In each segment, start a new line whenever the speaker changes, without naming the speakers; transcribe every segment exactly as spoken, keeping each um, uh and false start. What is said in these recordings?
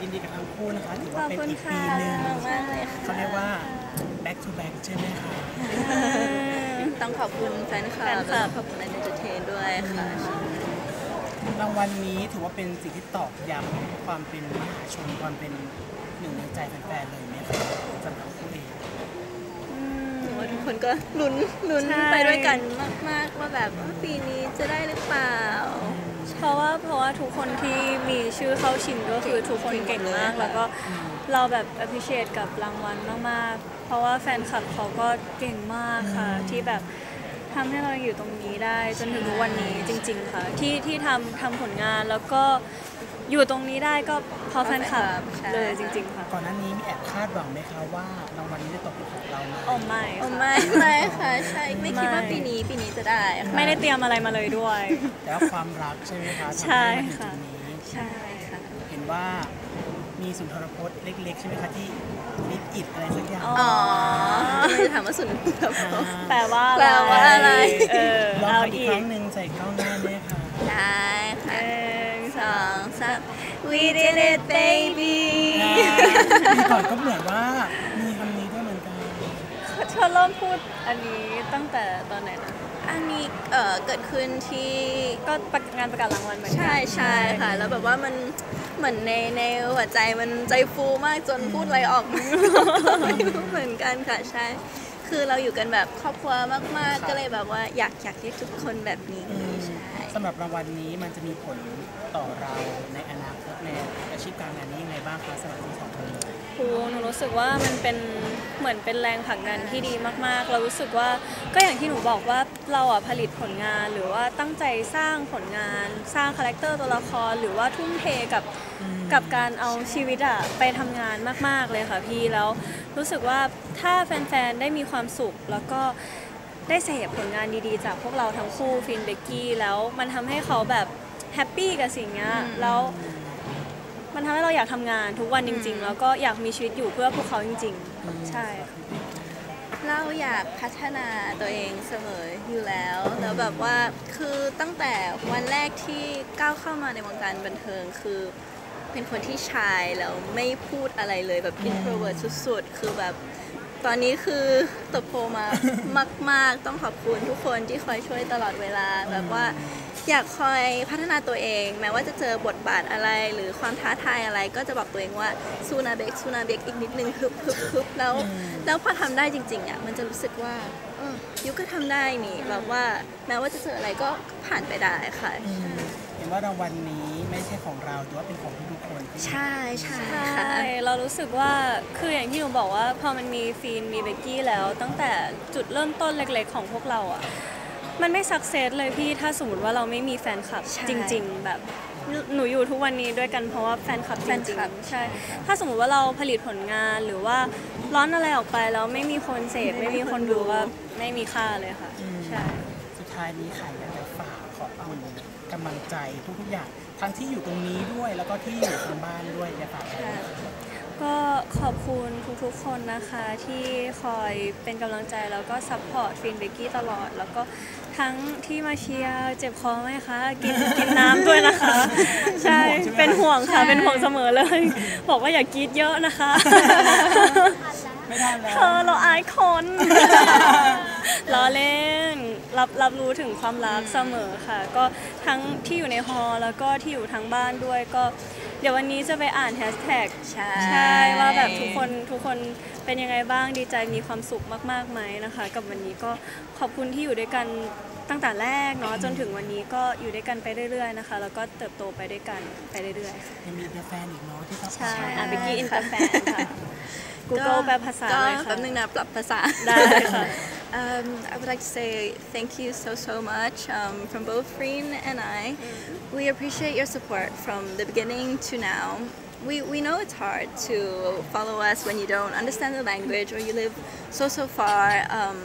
ยินดีกับทั้งคู่นะคะถือว่าเป็นอีกปีหนึ่งเขาเรียกว่า back to back ใช่ไหมคะ
ต้องขอบคุณแฟนคลับและขอบคุณเอนเตอร์เทนด้วยค่ะ
รางวัลนี้ถือว่าเป็นสิ่งที่ตอกย้ำความเป็นมหาชนความเป็นหนึ่งในใจแฟนๆเลยไหมคะสำหรับคู่เอง
ว่าทุกคนก็ลุ้นลุ้นไปด้วยกันมากๆว่าแบบปีนี้จะได้หรือเปล่า
เพราะว่าเพราะว่าทุกคนที่มีชื่อเข้าชิงก็คือทุกคนเก่งมากแล้วก็เราแบบ appreciate กับรางวัลมากๆเพราะว่าแฟนคลับเขาก็เก่งมากค่ะที่แบบทำให้เราอยู่ตรงนี้ได้จนถึงทุกวันนี้จริงๆค่ะที่ที่ทำทำผลงานแล้วก็อยู่ตรงนี้ได้ก็เพราะแฟนคลับเลยจริงๆค่ะ
ก่อนหน้านี้มีแอบคาดหวังไหมคะว่ารางวัลนี้จะตกเป็นของเราไหม
โอ้ไม่
โอ้ไม่ไม่ค่ะใช่ไม่คิดว่าปีนี้ปีนี้จะได้
ไม่ได้เตรียมอะไรมาเลยด้วย
แล้วความรักใช่ไหมคะ
ใช่ค่ะ
ใช่ค่ะ
เห็นว่ามีสุนทรพจน์เล็กๆใช่ไหมคะที่ลิปอิดอะไรสักอย่าง
อ๋อถามว่าสุนทรพจน์
แปลว่า
แปลว่าอะไร
เออ
ลองอีกครั้งหนึ่งใส่กล้องหน้าด้วยค่ะ
ได้ค่ะสองสาม we did it baby
ปีก่อนก็เหมือนว่ามีคำนี้ด้วยเหมือนกัน
เธอเริ่มพูดอันนี้ตั้งแต่ตอนไหนนะ
อันนี้เอ่อเกิดขึ้นที่
ก็งานประกาศรางวัลเหมือนกัน
ใช่ใช่ค่ะแล้วแบบว่ามันเหมือนในในหัวใจมันใจฟูมากจนพูดอะไรออกไม่รู้เหมือนกันค่ะใช่คือเราอยู่กันแบบครอบครัวมากๆก็เลยแบบว่าอยากอยากให้ทุกคนแบบนี้ใช่
สำหรับรางวัลนี้มันจะมีผลต่อเราในอนาคตในอาชีพการงานนี้ยังไงบ้างคะสำหรับทั้งสองคน
ครูหนูรู้สึกว่ามันเป็นเหมือนเป็นแรงผลักดันที่ดีมากๆเรารู้สึกว่าก็อย่างที่หนูบอกว่าเราอ่ะผลิตผลงานหรือว่าตั้งใจสร้างผลงานสร้างคาแรคเตอร์ตัวละครหรือว่าทุ่มเทกับกับการเอาชีวิตอ่ะไปทำงานมากๆเลยค่ะพี่แล้วรู้สึกว่าถ้าแฟนๆได้มีความสุขแล้วก็ได้เสพผลงานดีๆจากพวกเราทั้งคู่ฟินเบกกี้แล้วมันทำให้เขาแบบแฮปปี้กับสิ่งนี้แล้วมันทำให้เราอยากทำงานทุกวันจริงๆแล้วก็อยากมีชีวิตอยู่เพื่อพวกเขาจริงๆใช่
เราอยากพัฒนาตัวเองเสมออยู่แล้วแล้วแบบว่าคือตั้งแต่วันแรกที่ก้าวเข้ามาในวงการบันเทิงคือเป็นคนที่ชายแล้วไม่พูดอะไรเลยแบบ introvert สุดๆคือแบบตอนนี้คือเติบโตมามากๆต้องขอบคุณทุกคนที่คอยช่วยตลอดเวลาแบบว่าอยากคอยพัฒนาตัวเองแม้ว่าจะเจอบทบาทอะไรหรือความท้าทายอะไรก็จะบอกตัวเองว่าสู้นะเบกสู้นะเบกอีกนิดนึงฮึบฮึบฮึบแล้วแล้วพอทำได้จริงๆอ่ะมันจะรู้สึกว่ายุก็ทำได้นี่แบบว่าแม้ว่าจะเจออะไรก็ผ่านไปได้ค่ะ
เห็นว่ารางวัลนี้ไม่ใช่ของเราแต่ว่าเป็นของทุกคน
ใช่ใช่
ใช่เรารู้สึกว่าคืออย่างที่หนูบอกว่าพอมันมีฟีนมีเบกกี้แล้วตั้งแต่จุดเริ่มต้นเล็กๆของพวกเราอ่ะมันไม่สักเซสเลยพี่ถ้าสมมติว่าเราไม่มีแฟนคลับจริงๆแบบหนูอยู่ทุกวันนี้ด้วยกันเพราะว่าแฟนคลับจริงๆใช่ถ้าสมมติว่าเราผลิตผลงานหรือว่าร้อนอะไรออกไปแล้วไม่มีคนเสพไม่มีคนดูว่าไม่มีค่าเลยค่ะใช่
สุดท้ายนี้ค่ะอยากจะฝากขอบคุณกำลังใจทุกๆอย่างทั้งที่อยู่ตรงนี้ด้วยแล้วก็ที่อยู่ทางบ้านด้วยอยากฝากอะไร
ก็ขอบคุณทุกๆคนนะคะที่คอยเป็นกำลังใจแล้วก็ซัพพอร์ตฟินเบกกี้ตลอดแล้วก็ทั้งที่มาเชียร์เจ็บคอไหมคะกินกินน้ำด้วยนะคะใช่เป็นห่วงค่ะเป็นห่วงเสมอเลยบอกว่าอย่ากรีดเยอะนะคะ
ไม่ได้แล้ว
เธอเราอายคนล้อเล่นรับรับรู้ถึงความรักเสมอค่ะก็ทั้งที่อยู่ในฮอลแล้วก็ที่อยู่ทั้งบ้านด้วยก็เดี๋ยววันนี้จะไปอ่านแฮชแท็กใช่ว่าแบบทุกคนทุกคนเป็นยังไงบ้างดีใจมีความสุขมากๆไหมนะคะกับวันนี้ก็ขอบคุณที่อยู่ด้วยกันตั้งแต่แรกเนาะจนถึงวันนี้ก็อยู่ด้วยกันไปเรื่อยๆนะคะแล้วก็เติบโตไปด้วยกันไปเรื่อยๆค่ะ
ยังมีอินเตอร์แฟนอีกเนาะที่ต้อง
ใช่อ่ะเบกกี้อินเตอร์แฟนค่ะ Google แปลภาษาเลยค่ะ
แป๊บนึงนะปรับภาษา
ได้ค่ะ
Um, I would like to say thank you so, so much um, from both Freen and I. Mm-hmm. We appreciate your support from the beginning to now. We, we know it's hard to follow us when you don't understand the language or you live so, so far. Um,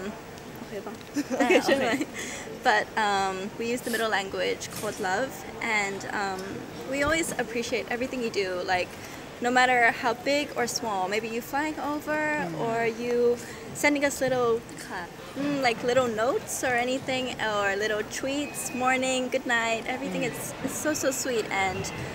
okay, okay. But um, we use the middle language called love, and um, we always appreciate everything you do. Like, no matter how big or small, maybe you flying over mm. or you sending us little mm, like little notes or anything, or little tweets, morning, good night, everything mm. is, is so so sweet, and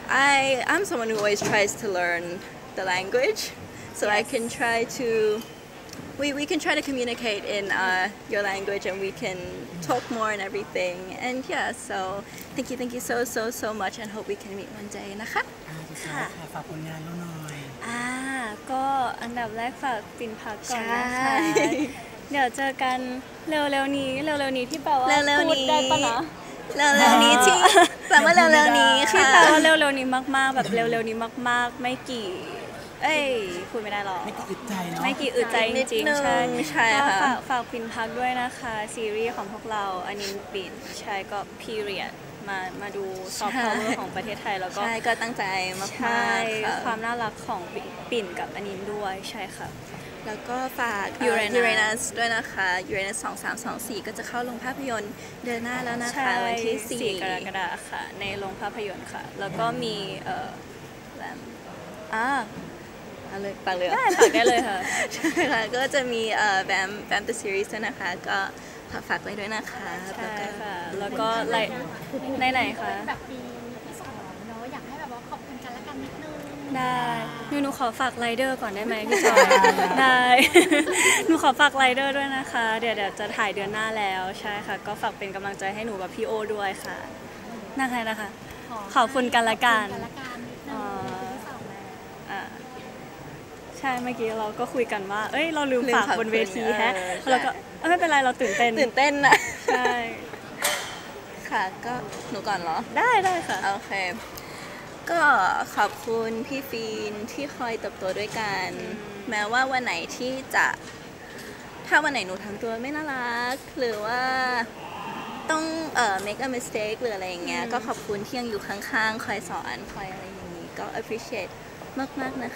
I I'm someone who always tries to learn the language, so I can try to. We, we can try to communicate in uh, your language and we can talk more and everything. And yeah, so thank you, thank you so, so, so much and hope we can meet one day นะคะ
อ่าสุดท้ายค่ะฝากผลงานเราหน่อย
อ่าก็อันดับแรกฝากปิ่นพักก่อนนะ
ใช่
คะ เดี๋ยวเจอกันเร็วๆนี้เร็วๆนี้ที่แปลว่า
เร็วๆนี้
พูดได้ปะนะ
เร็วๆนี้ที่แปลว่าเร็วๆนี้
ที่
ค่ะ
แปลว่าเร็วๆนี้มากๆ แบบเร็วๆนี้มากๆ ไม่กี่ เอ้ยพูดไม่ได้หรอก
ไม่กี่อึดใจเนาะ
ไม่กี่อึดใจจ
นิด
ริง
นึ
ๆ
ง
ใช่
ใช่
ก็
ค่ะ
ฝากฝากปินพักด้วยนะคะ ซีรีส์ของพวกเราอันนี้ปิ่นใช่ก็ period มามาดูซอฟต์พาวเวอร์ของประเทศไทยแล้วก็
ใช่ก็ตั้งใจมาก
ใช่
ๆค่ะ
ความน่ารักของปิ่นกับอันนี้ด้วยใช่ค่ะ
แล้วก็ฝาก
Uranus
ยูเรนัสด้วยนะคะ ยูเรนัสสองสามสองสี่ก็จะเข้าโรงภาพยนตร์เดือนหน้าแล้วนะคะ
ใช่
วันที่สี่
สี่กรกฎาคมค่ะ ในโรงภาพยนตร์ค่ะ แล้วก็มีเอ่อแรม
อ่าเอาเลยปังเลยเหรอ
ได้ฝากได้เลยค่ะ
ใช่ค่ะก็จะมีเอ่อแบมแบม the series ด้วยนะคะ ก็ฝากไว้ด้วยนะคะ
ใช่
แล้วก็
ค่ะ แล้วก็ไลในไหนๆคะ
แบบปีที่สองเนาะอยากให้แบบว่าขอบคุณกันและกันนิดนึง
ได้หนูหนูขอฝากไรเดอร์ก่อนได้ไหมพี่จอย ได้ หนูขอฝากไรเดอร์ด้วยนะคะ เดี๋ยวเดี๋ยวจะถ่ายเดือนหน้าแล้วใช่ค่ะ ก็ฝากเป็นกำลังใจให้หนูกับพี่โอด้วยค่ะนะคะนะคะ ขอบคุณกันละกัน
ขอบคุณกันและกันนิดนึง
อ๋อ
ปีที่สองแล้ว
อ่าใช่เมื่อกี้เราก็คุยกันว่า เอ้ยเราลืม
ลืม
ฝาก
ฝาก
บนเวที
คุณ
แฮะ
เออใช่
แล้วก็เอ้ยไม่เป็นไรเราตื่นเต้น
ตื่นเต้นนะ
ใช่
ค่ะก็หนูก่อนเหรอ
ได้ได้ค่ะ
โอเค ก็ขอบคุณพี่ฟีนที่คอยเติบโตด้วยกัน แม้ว่าวันไหนที่จะ ถ้าวันไหนหนูทำตัวไม่น่ารัก หรือว่าต้องเอ่อ make a mistake หรืออะไรอย่างเงี้ย
อืม
ก็ขอบคุณที่ยังอยู่ข้างๆ คอยสอน คอยอะไรอย่างนี้ ก็ appreciate มากๆนะคะ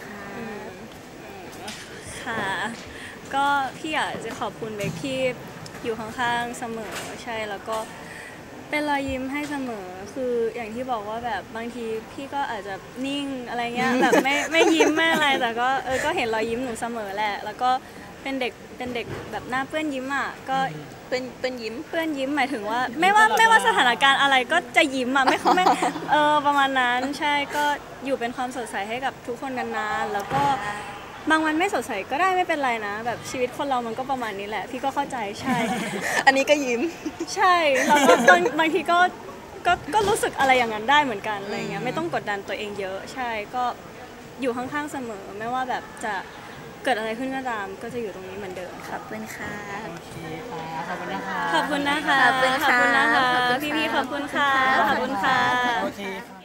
ค่ะ ก็พี่อยากจะขอบคุณเบคที่อยู่ข้างๆเสมอใช่แล้วก็เป็นรอยยิ้มให้เสมอคืออย่างที่บอกว่าแบบบางทีพี่ก็อาจจะนิ่งอะไรเงี้ย แบบไม่ไม่ยิ้มไม่อะไรแต่ก็เออก็เห็นรอยยิ้มหนูเสมอแหละ แล้วก็เป็นเด็กเป็นเด็กแบบหน้าเปื้อนยิ้มอ่ะก็
เป็นเป็นยิ้ม
เปื้อนยิ้มหมายถึงว่า ไม่ว่าไม่ว่าสถานการณ์อะไรก็จะยิ้มอ่ะไม่ไม่เออประมาณนั้นใช่ก็อยู่เป็นความสดใสให้กับทุกคนนานๆแล้วก็บางวันไม่สดใสก็ได้ไม่เป็นไรนะ แบบชีวิตคนเรามันก็ประมาณนี้แหละ พี่ก็เข้าใจใช่
อันนี้ก็ยิ้ม
ใช่แล้วก็บางบางทีก็ก็ก็รู้สึกอะไรอย่างนั้นได้เหมือนกันอะไรเงี้ยไม่ต้องกดดันตัวเองเยอะ ใช่ก็อยู่ข้างๆเสมอ ไม่ว่าแบบจะเกิดอะไรขึ้นก็ตามก็จะอยู่ตรงนี้เหมือนเดิม
ข
ค่ะ
อบคุณค่ะ
โอเคค่ะขอบคุณนะคะ
ขอบคุณนะคะ
ขอบคุณค่ะ
ขอบคุณนะคะ
ขอบคุณค่ะ
พี่ๆขอบคุณค่ะขอบคุณค่ะ
โอเคค่ะ